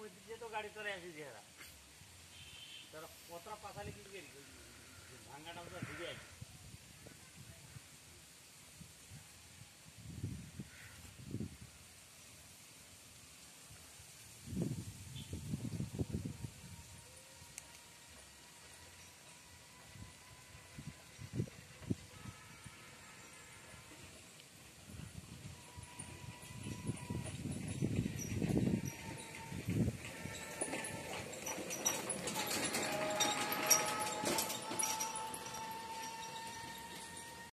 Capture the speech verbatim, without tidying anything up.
পঁয়ত্রিশে তো গাড়ি চলে আসি যেরা তারা কতটা পাশালি কি করি